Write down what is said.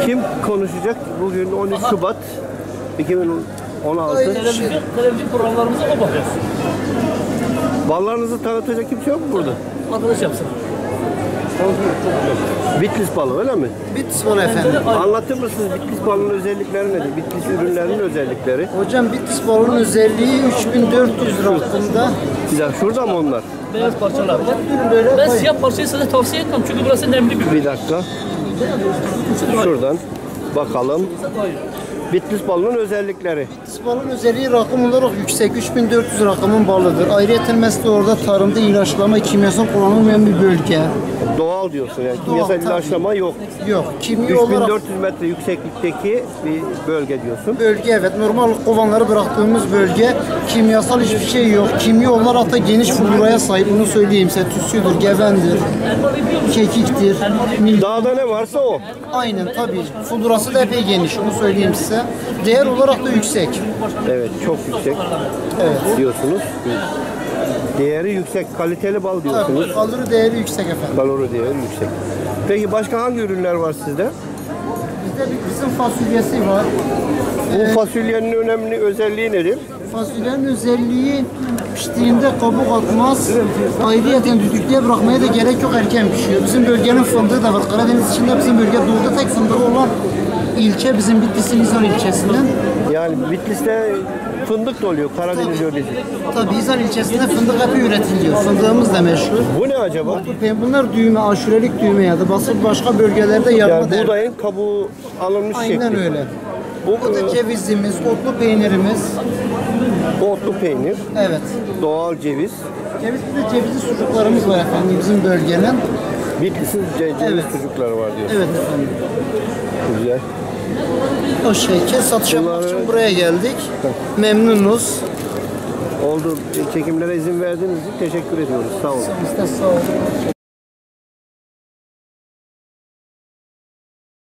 Kim konuşacak? Bugün 13 Şubat 2016. Televizyon programlarımıza o bakıyor. Ballarınızı tanıtacak kimse yok mu burada? Arkadaş yapsın. Bitlis balı öyle mi? Bitlis balı efendim. Anlatır mısınız Bitlis balının özellikleri nedir? Bitlis ürünlerinin özellikleri. Hocam Bitlis balının özelliği 3400 rakımda. Bir dakika şurada mı onlar? Beyaz parçalar var. Böyle Ben siyah parçayı size tavsiye etmem çünkü burası nemli bir Bir dakika. Şuradan bakalım. Bitlis balının özellikleri. Bitlis balının özelliği rakım olarak yüksek. 3400 rakımın balıdır. Ayrıca mesela orada tarımda ilaçlama, kimyasal kullanılmayan bir bölge. Doğal diyorsun yani. Kimyasal tabii. ilaçlama yok. Yok. Kimya olarak 3400 metre yükseklikteki bir bölge diyorsun. bölge evet. Normal kovanları bıraktığımız bölge. Kimyasal hiçbir şey yok. Kimya olarak da geniş floraya sahip. Bunu söyleyeyim size. Tütsüdür, gevendir, kekiktir. Dağda ne varsa o. Aynen tabii. Florası da epey geniş. Onu söyleyeyim size. Değer olarak da yüksek. Evet çok yüksek. Evet. Diyorsunuz. Değeri yüksek, kaliteli bal diyorsunuz. Tabii. Kalori değeri yüksek efendim. Kalori değeri yüksek. Peki başka hangi ürünler var sizde? Bizde bizim fasulyesi var. Bu fasulyenin önemli özelliği nedir? Fasulyenin özelliği piştiğinde kabuk atmaz. Ayrıyeten düdüklüye bırakmaya da gerek yok, erken pişiyor. Bizim bölgenin fındığı da var. Karadeniz içinde bizim bölge doğuda tek fındığı olan ilçe bizim Bitlis'in İzan ilçesinden. Yani Bitlis'te fındık da oluyor Karadeniz yöresi. Tabii İzan ilçesinde fındık epey üretiliyor. Fındığımız da meşhur. Bu ne acaba? Bunlar düğme, aşurelik düğme ya da basıp başka bölgelerde yarma Yani der. buğdayın kabuğu alınmış Aynen şekli. öyle. Bu Bu da cevizimiz, otlu peynirimiz. otlu peynir, Evet. doğal ceviz. Bir de cevizli sucuklarımız var efendim bizim bölgenin. Bitlis'in ceviz Evet. çocukları var diyorsun. Evet efendim. Güzel. O şekilde satış yapmak Bunları- için buraya geldik. Memnunuz. Oldu. Çekimlere izin verdiğiniz için teşekkür ediyoruz. Sağ olun. Biz de sağ olun.